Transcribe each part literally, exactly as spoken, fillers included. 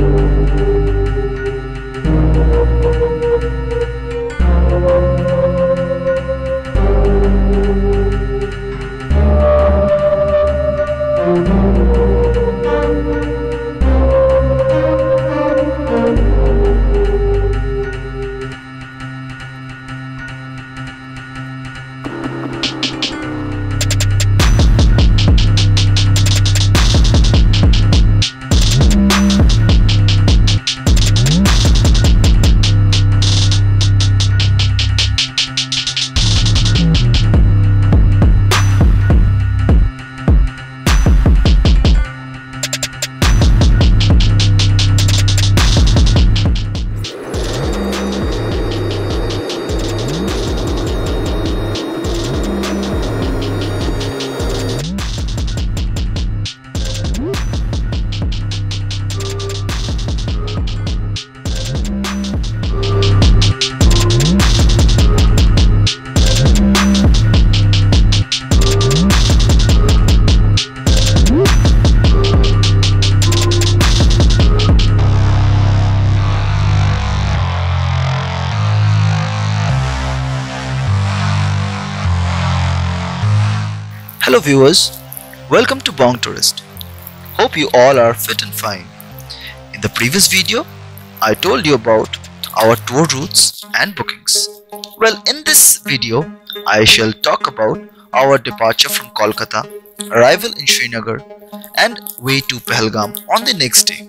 Hello viewers, welcome to Bong Tourist. Hope you all are fit and fine. In the previous video, I told you about our tour routes and bookings. Well, in this video, I shall talk about our departure from Kolkata, arrival in Srinagar and way to Pahalgam on the next day.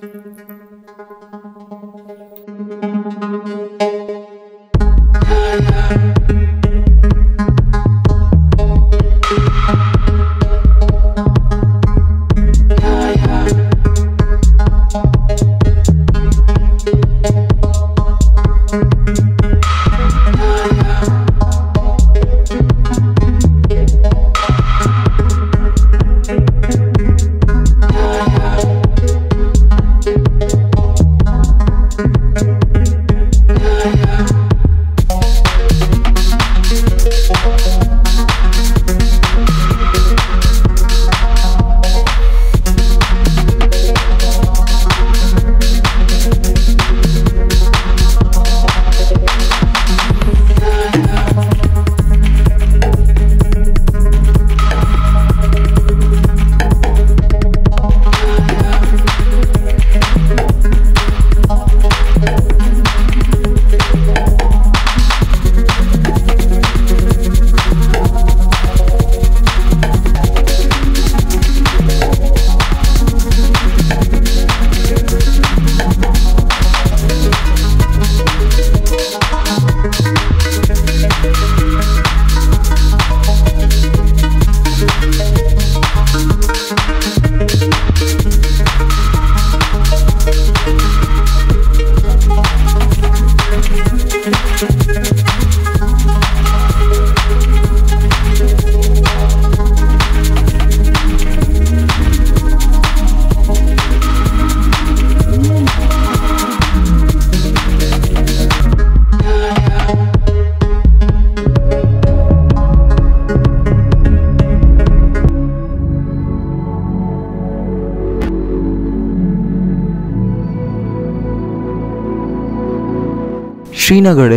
শ্রীনগরে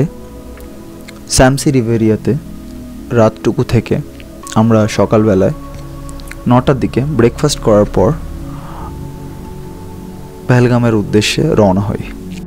স্যামসি river এরিয়াতে রাতটুকু থেকে আমরা সকালবেলায় নটার দিকে breakfast করার পর পেহেলগামের উদ্দেশ্যে রওনা হই।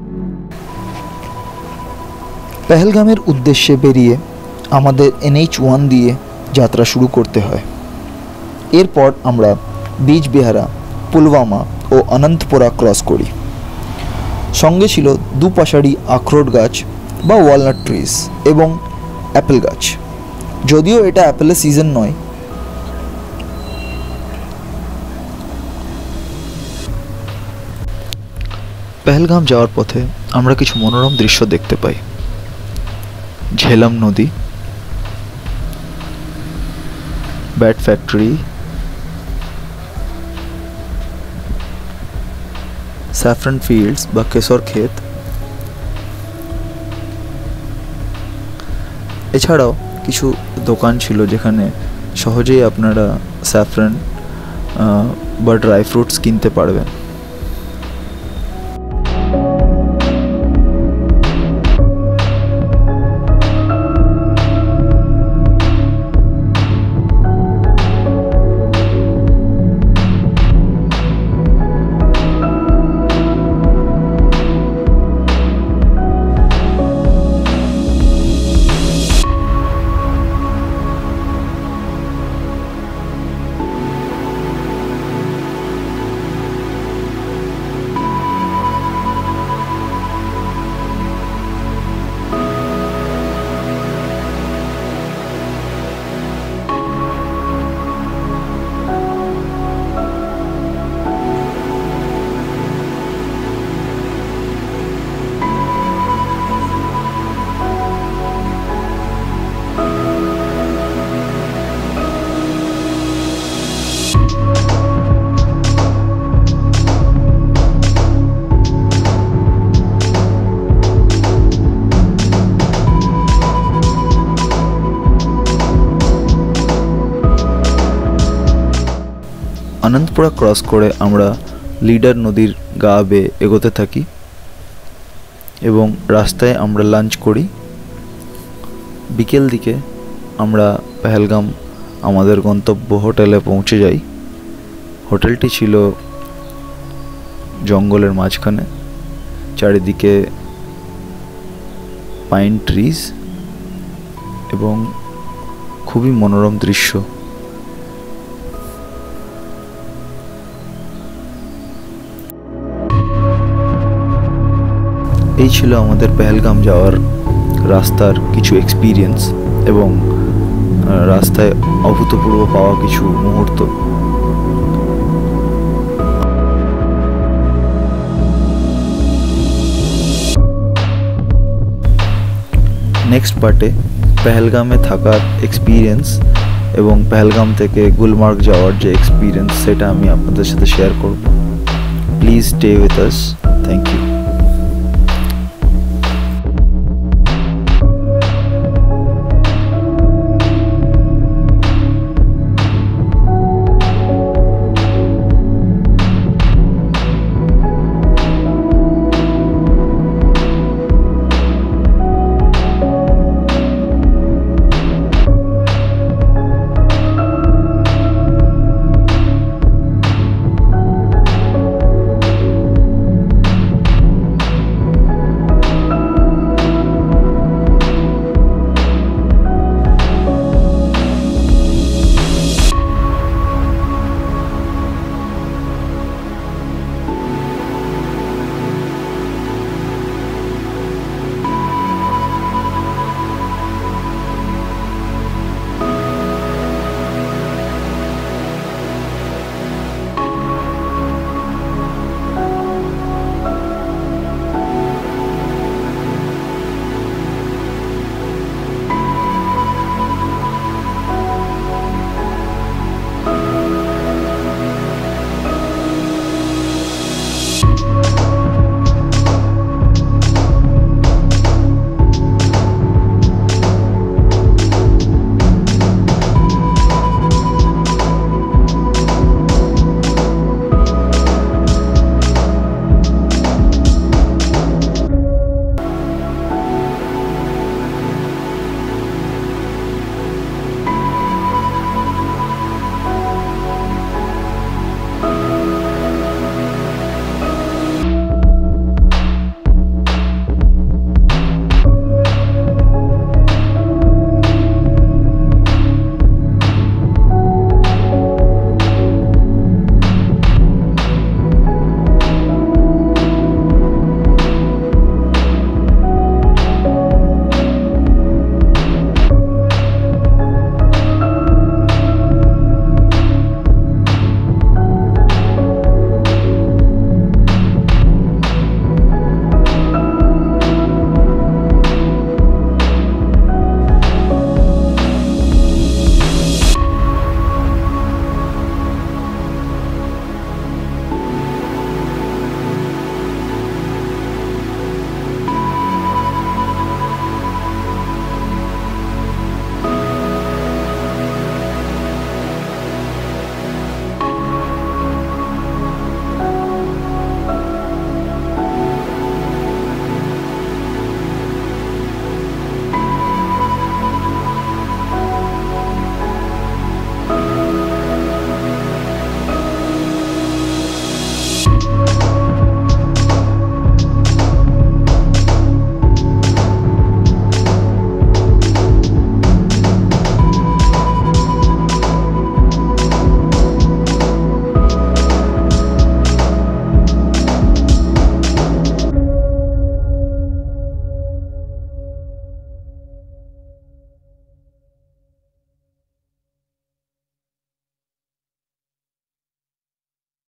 পেহেলগামের উদ্দেশ্যে বেরিয়ে আমাদের এনএইচ ওয়ান দিয়ে যাত্রা শুরু করতে হয়। এরপর আমরা বীজবিহারা, পুলওয়ামা ও অনন্তপুরা ক্রস করি। সঙ্গে ছিল দুপাশারি আখরোট গাছ বা ওয়ালনাট ট্রিজ এবং অ্যাপেল গাছ। যদিও এটা অ্যাপেলের সিজন নয়, পেহেলগাম যাওয়ার পথে আমরা কিছু মনোরম দৃশ্য দেখতে পাই। ঝেলাম নদী, ব্যাট ফ্যাক্টরি, স্যাফরন ফিল্ডস বা কেশর ক্ষেত, এছাড়াও কিছু দোকান ছিল যেখানে সহজেই আপনারা স্যাফরন বা ড্রাই ফ্রুটস কিনতে পারবেন। আনন্দপুরা ক্রস করে আমরা লিডার নদীর গা বেয়ে এগোতে থাকি এবং রাস্তায় আমরা লাঞ্চ করি। বিকেল দিকে আমরা পেহেলগাম আমাদের গন্তব্য হোটেলে পৌঁছে যাই। হোটেলটি ছিল জঙ্গলের মাঝখানে, চারিদিকে পাইন ট্রিজ এবং খুবই মনোরম দৃশ্য। এই ছিল আমাদের পেহেলগাম যাওয়ার রাস্তার কিছু এক্সপিরিয়েন্স এবং রাস্তায় অভূতপূর্ব পাওয়া কিছু মুহূর্ত। নেক্সট পার্টে পেহেলগামে থাকার এক্সপিরিয়েন্স এবং পেহেলগাম থেকে গুলমার্গ যাওয়ার যে এক্সপিরিয়েন্স সেটা আমি আপনাদের সাথে শেয়ার করব। Please stay with us. Thank you.